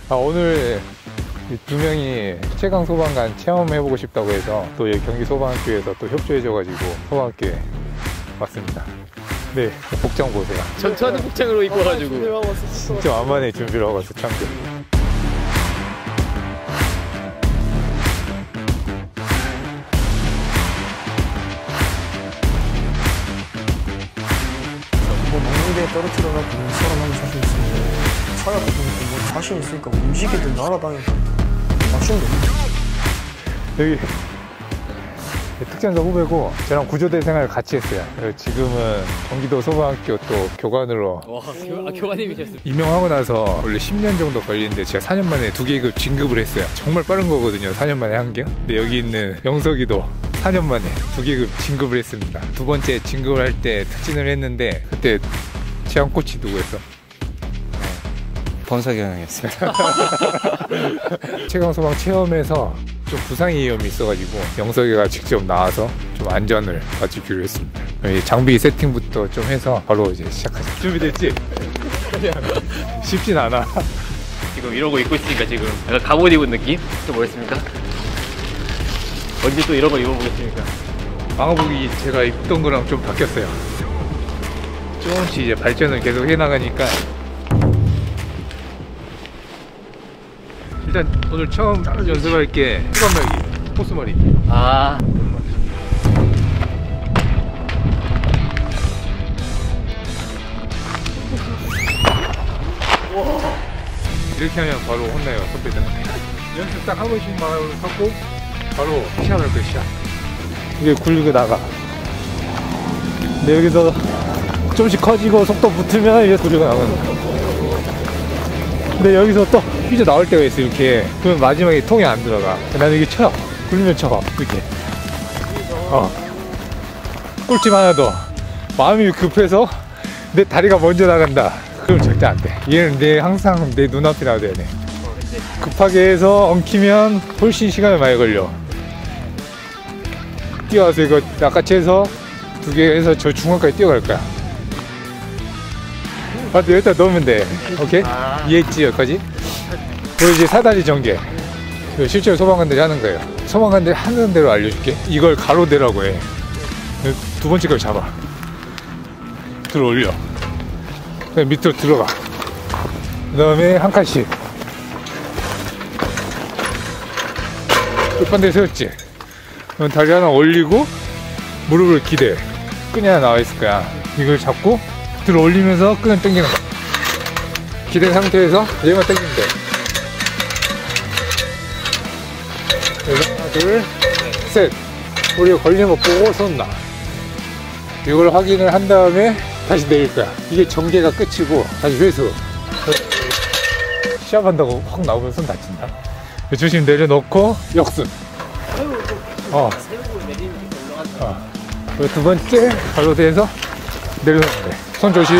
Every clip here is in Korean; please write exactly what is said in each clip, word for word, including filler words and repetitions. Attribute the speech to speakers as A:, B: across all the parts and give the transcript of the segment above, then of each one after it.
A: 아, 오늘 두 명이 최강 소방관 체험해보고 싶다고 해서 또 여기 경기 소방학교에서 또 협조해줘가지고 소방학교에 왔습니다. 네, 복장 보세요.
B: 전투하는 복장으로 입고 와가지고
A: 진짜 만만해 준비를 하고 왔어, 참고.
C: 뭐 농구대에 떨어뜨려갖고 살아남을 자신 있으면 살아보니까 뭐 자신 있으니까 움직이든 날아다니든 맞추면 돼.
A: 여기 특전사 후배고 저랑 구조대 생활을 같이 했어요. 그래서 지금은 경기도 소방학교 또 교관으로.
B: 와, 교, 아, 교관님이셨어요.
A: 임용하고 나서 원래 십 년 정도 걸리는데 제가 사 년 만에 두 계급 진급을 했어요. 정말 빠른 거거든요, 사 년 만에 한 게. 근데 여기 있는 영석이도 사 년 만에 두 계급 진급을 했습니다. 두 번째 진급을 할 때 특진을 했는데 그때 체험 코치 누구였어?
D: 범사경영이었어요.
A: 최강 소방 체험에서 좀 부상 위험이 있어가지고 영석이가 직접 나와서 좀 안전을 봐주기로 했습니다. 장비 세팅부터 좀 해서 바로 이제 시작하자. 준비됐지? 쉽진 않아.
B: 지금 이런 거 입고 있으니까 지금 약간 갑옷 입은 느낌? 또 뭐였습니까? 언제 또 이런 거 입어보겠습니까?
A: 방어복이 제가 입던 거랑 좀 바뀌었어요. 조금씩 이제 발전을 계속 해나가니까. 일단 오늘 처음 연습할 게 수감말기, 포스머리.
B: 아,
A: 이렇게 하면 바로 혼나요, 선배들한테. 연습 딱 한 번씩만 하고 바로 시합할 거예요, 시합. 이게 굴리고 나가. 근데 여기서 좀씩 커지고 속도 붙으면 이제 굴리고 나가는 거야. 근데 여기서 또 삐져 나올 때가 있어, 이렇게. 그러면 마지막에 통이 안 들어가. 나는 이게 쳐. 굴리면 쳐. 이렇게. 어. 꿀팁 하나 더. 마음이 급해서 내 다리가 먼저 나간다. 그럼 절대 안 돼. 얘는 내 항상 내 눈앞에 놔둬야 돼. 급하게 해서 엉키면 훨씬 시간이 많이 걸려. 뛰어와서 이거 낚아채 해서 두 개 해서 저 중간까지 뛰어갈 거야. 맞아, 여기다 넣으면 돼. 오케이?
B: 아.
A: 이해했지, 여기까지? 그리고 이제 사다리 전개. 실제로 소방관들이 하는 거예요. 소방관들이 하는 대로 알려줄게. 이걸 가로대라고 해. 두 번째 걸 잡아. 들어 올려. 그냥 밑으로 들어가. 그 다음에 한 칸씩. 끝반대 세웠지? 그럼 다리 하나 올리고 무릎을 기대. 끈이 하나 나와 있을 거야. 이걸 잡고 들어 올리면서 끈을 당기는 거야. 기댄 상태에서 얘만 당기면 돼. 하나, 둘, 셋. 우리가 걸리는 거 보고 손 놔. 이걸 확인을 한 다음에 다시 내릴 거야. 이게 전개가 끝이고 다시 회수. 시합한다고 확 나오면 손 다친다. 조심 내려놓고 역순. 어. 어. 그리고 두 번째 가로대에서 내려놓으면 돼. 손 조심.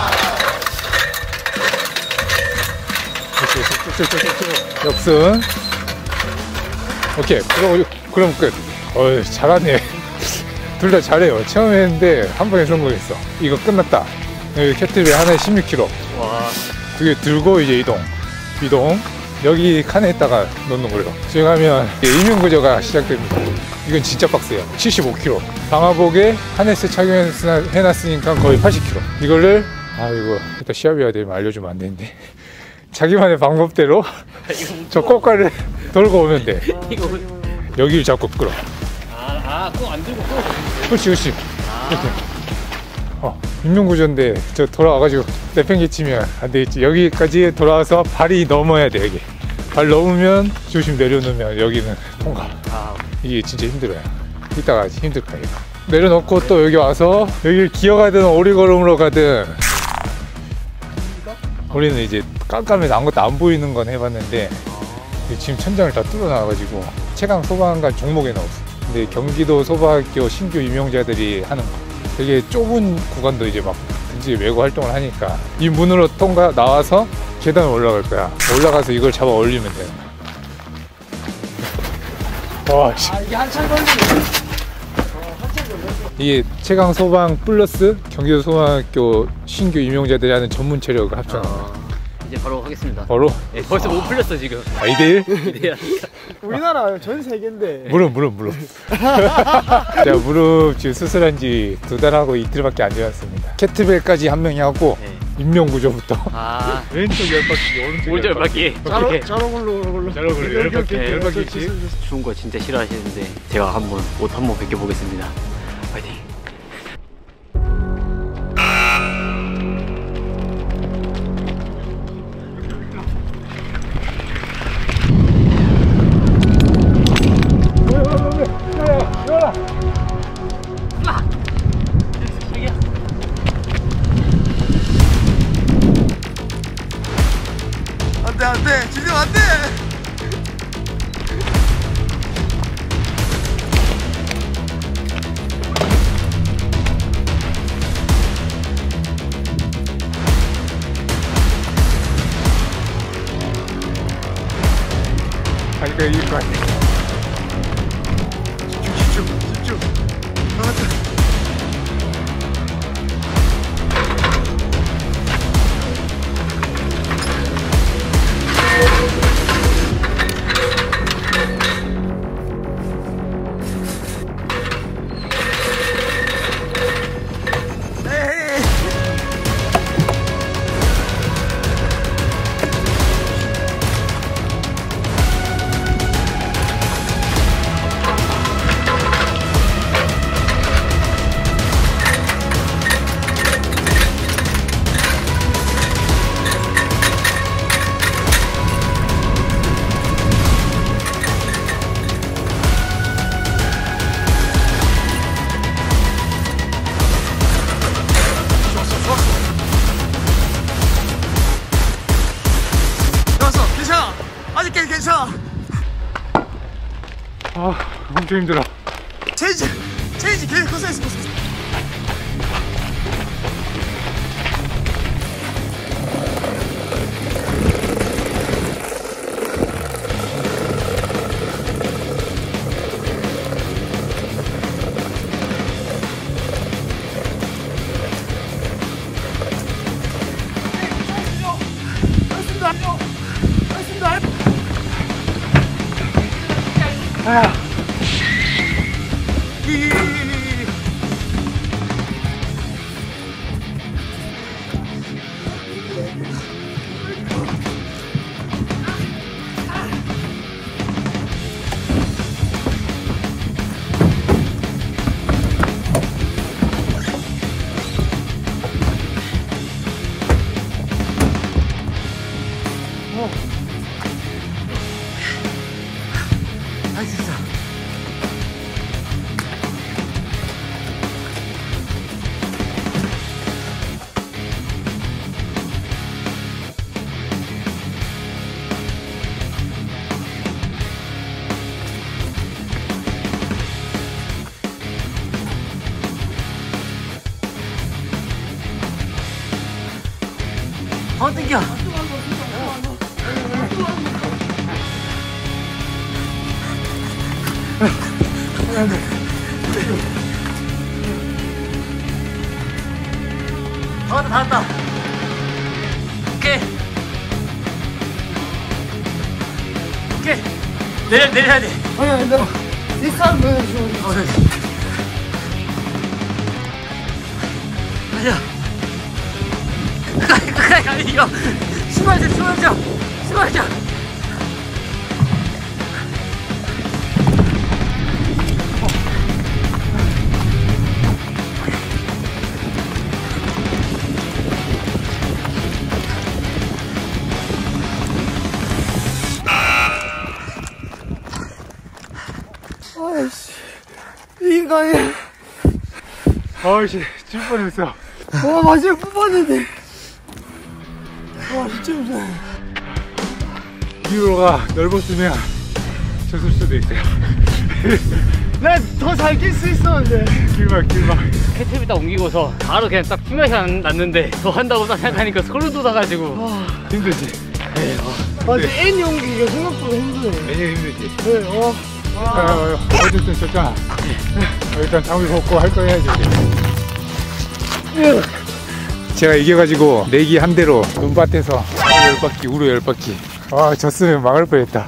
A: 쭉쭉쭉쭉 역순. 오케이. 그럼 그럼 끝. 어이, 잘하네. 둘 다 잘해요. 처음 했는데 한 번에 성공했어. 이거 끝났다. 여기 캐틀벨 하나에 십육 킬로그램.
B: 와.
A: 두 개 들고 이제 이동. 이동. 여기 칸에다가 넣는 거예요. 수행하면 임용구조가 시작됩니다. 이건 진짜 빡세요. 칠십오 킬로그램. 방화복에 하네스 착용해놨으니까 거의 팔십 킬로그램. 이거를, 아, 이거 일단 시합해야 되면 알려주면 안 되는데. 자기만의 방법대로 저 꽃가를 돌고 오면 돼. 여기를 잡고 끌어.
B: 아, 아, 그거 안 들고 끌어.
A: 그렇지, 그렇지. 이렇게. 어, 임용구조인데 저 돌아와가지고 내팽개치면 안 되겠지. 여기까지 돌아와서 발이 넘어야 돼. 여기 발 넘으면 조심 내려놓으면 여기는 통과.
B: 아,
A: 이게 진짜 힘들어요. 이따가 힘들 거야. 이거 내려놓고 또 여기 와서 여기를 기어가든 오리걸음으로 가든. 우리는 이제 깜깜해서 아무것도 안 보이는 건 해봤는데 지금 천장을 다 뚫어놔가지고 최강 소방관 종목에는 없어. 근데 경기도 소방학교 신규 임용자들이 하는 거. 되게 좁은 구간도 이제 막 든지 메고 활동을 하니까 이 문으로 통과 나와서 계단을 올라갈 거야. 올라가서 이걸 잡아 올리면 돼. 와, 씨.
C: 아, 이게 한참 걸리네.
A: 이게 최강 소방 플러스 경기도 소방학교 신규 임용자들이 하는 전문 체력을 합쳐놓은 거야.
B: 이제 바로 하겠습니다.
A: 바로?
B: 네, 벌써 못 풀렸어 지금.
A: 아, 이 대 일?
B: 이 대 일.
C: 우리나라 전 세계인데.
A: 무릎 무릎 무릎. 제가 무릎 지금 수술한 지 두 달하고 이틀밖에 안 되었습니다. 캐트벨까지 한 명이 하고
B: 네.
A: 인명구조부터.
B: 아,
A: 왼쪽 열 바퀴, 오른쪽
B: 오른쪽 열 바퀴.
C: 자로 자로 걸로 걸로.
A: 잘 어울려. 열 바퀴,
B: 네,
A: 열 바퀴씩.
B: 추운 거 진짜 싫어하시는데 제가 한번 옷 한번 벗겨보겠습니다. 파이팅.
C: 안돼 안돼 진영 안돼.
A: 하니까 이길 것 같아.
C: 집중 집중 집중. 나왔다. 괜찮아.
A: 아, 엄청 힘들어.
C: 체인지 체인지 계속 커서 했어.
A: 아,
C: 할 수 있어. 더 땡겨. 다 왔다, 다 왔다. 오케이. 오케이. 내려, 내려야 돼. 아니, 아니, 내가. 이 사람 보여줘. 어, 네. 가자. 가까이, 가까이 가면 이거. 숨어야죠, 숨어야죠. 숨어야죠. 아이씨, 이 인간이.
A: 아이씨, 질 뻔했어.
C: 와, 마지막에 뽑았는데. 와, 진짜 무서워.
A: 기로가 넓었으면 졌을 수도 있어요.
C: 내가 더 잘 낄 수 있었는데.
A: 길막, 길막.
B: 캐트비 딱 옮기고서 바로 그냥 딱 팀맛이 났는데 더 한다고 딱 생각하니까 소름 돋아가지고.
C: 와,
A: 힘들지?
B: 네, 어.
C: 맞아, N 옮기기가 생각보다 힘드네.
A: 매년 힘들지?
C: 네, 어.
A: 아, 아, 어쨌든 졌잖아. 일단 장비 벗고 할 거 해야지. 제가 이겨가지고 내기 한 대로 눈밭에서 열 바퀴, 우로 열 바퀴. 아, 졌으면 망할 뻔했다.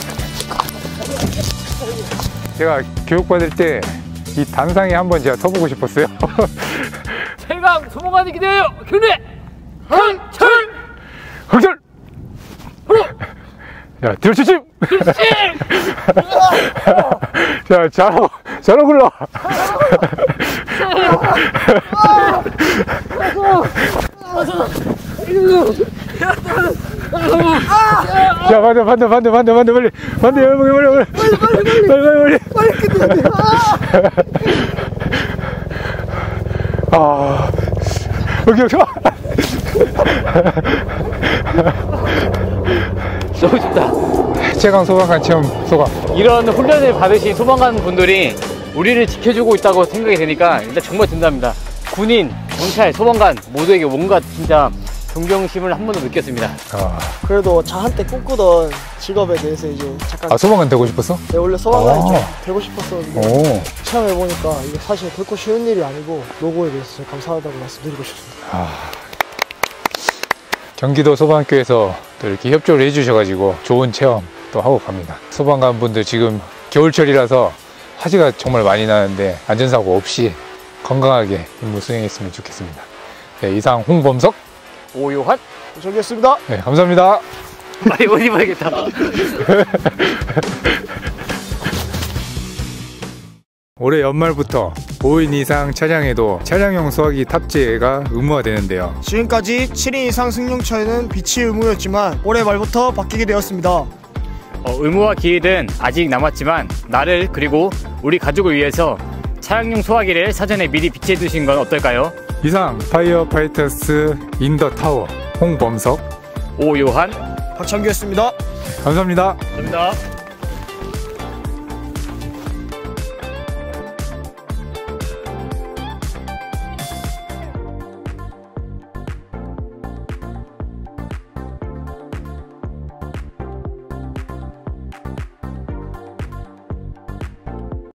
A: 제가 교육받을 때 이 단상에 한번 제가 서보고 싶었어요.
B: 최강 소모관이 기대해요. 교대 한철
A: 흥철. 자, 들추침. 자, 자로 자로 굴러. 자, 반대 반대 반대 반대 반대 빨리 반대 빨리 빨리 빨리 빨리 빨리 빨리 빨리 아, 오케이 오케이.
B: 너무 좋다.
A: 최강 소방관 체험 소감.
B: 이런 훈련을 받으신 소방관 분들이 우리를 지켜주고 있다고 생각이 되니까 일단 정말 든답니다. 군인, 경찰, 소방관 모두에게 뭔가 진짜 존경심을 한 번 더 느꼈습니다.
A: 아,
C: 그래도 자 한때 꿈꾸던 직업에 대해서 이제 잠깐
A: 아 소방관 되고 싶었어?
C: 네, 원래 소방관이
A: 아.
C: 좀 되고 싶었었는데
A: 오.
C: 체험해보니까 이게 사실 결코 쉬운 일이 아니고 노고에 대해서 좀 감사하다고 말씀드리고 싶습니다.
A: 아, 경기도 소방학교에서 또 이렇게 협조를 해주셔가지고 좋은 체험 또 하고 갑니다. 소방관 분들 지금 겨울철이라서 화재가 정말 많이 나는데 안전사고 없이 건강하게 임무 수행했으면 좋겠습니다. 네, 이상 홍범석.
B: 오요한?
C: 저기였습니다.
A: 네, 감사합니다.
B: 많이 못 입어야겠다.
A: 올해 연말부터 오 인 이상 차량에도 차량용 수화기 탑재가 의무화되는데요.
C: 지금까지 칠 인 이상 승용차에는 비치 의무였지만 올해 말부터 바뀌게 되었습니다.
B: 어, 의무화 기일은 아직 남았지만 나를 그리고 우리 가족을 위해서 차량용 소화기를 사전에 미리 비치해 두신 건 어떨까요?
A: 이상 파이어파이터스 인더 타워 홍범석
B: 오요한
C: 박창규였습니다.
A: 감사합니다.
B: 감사합니다.